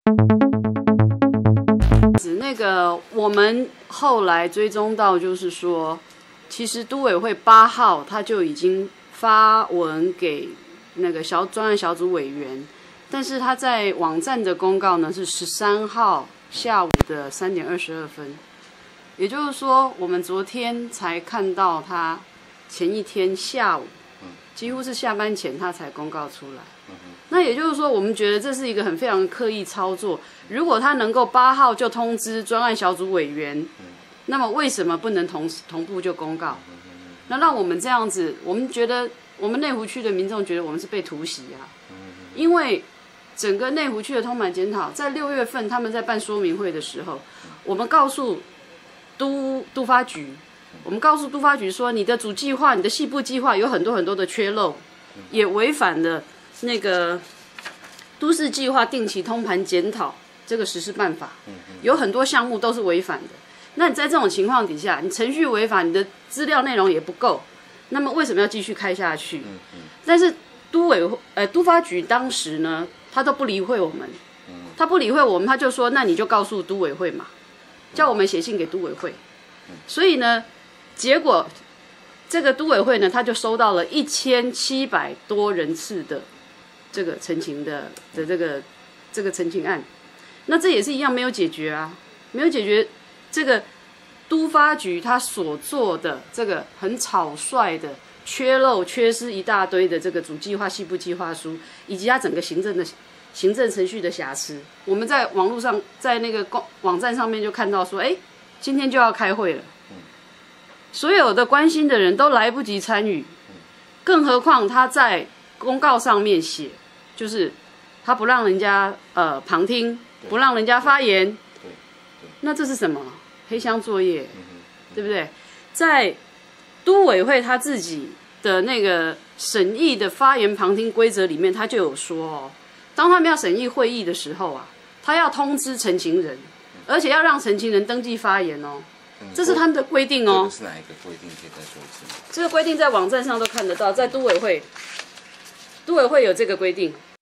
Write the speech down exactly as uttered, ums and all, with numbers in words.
那个我们后来追踪到，就是说，其实都委会八号他就已经发文给那个小专案小组委员，但是他在网站的公告呢是十三号下午的三点二十二分，也就是说，我们昨天才看到他前一天下午，几乎是下班前他才公告出来。那也就是说，我们觉得这是一个很非常刻意操作。如果他能够八号就通知专案小组委员，那么为什么不能同同步就公告？那让我们这样子，我们觉得我们内湖区的民众觉得我们是被突袭啊，因为整个内湖区的通盘检讨，在六月份他们在办说明会的时候，我们告诉都都发局，我们告诉都发局说，你的主计划、你的细部计划有很多很多的缺漏，也违反了那个都市计划定期通盘检讨这个实施办法，有很多项目都是违反的。那你在这种情况底下，你程序违反，你的资料内容也不够，那么为什么要继续开下去？但是都委呃都发局当时呢，他都不理会我们，他不理会我们，他就说那你就告诉都委会嘛，叫我们写信给都委会。所以呢，结果这个都委会呢，他就收到了一千七百多人次的这个陈情的的这个这个陈情案，那这也是一样没有解决啊，没有解决这个都发局他所做的这个很草率的缺漏、缺失一大堆的这个主计划、细部计划书，以及他整个行政的行政程序的瑕疵，我们在网络上在那个网站上面就看到说，哎，今天就要开会了，所有的关心的人都来不及参与，更何况他在公告上面写，就是他不让人家呃旁听，不让人家发言，那这是什么？黑箱作业，对不对？在都委会他自己的那个审议的发言旁听规则里面，他就有说哦，当他们要审议会议的时候啊，他要通知陈情人，而且要让陈情人登记发言哦。这是他们的规定哦。 这个是哪一个规定？可以再说一次吗？ 这个规定在网站上都看得到，在都委会，都委会有这个规定。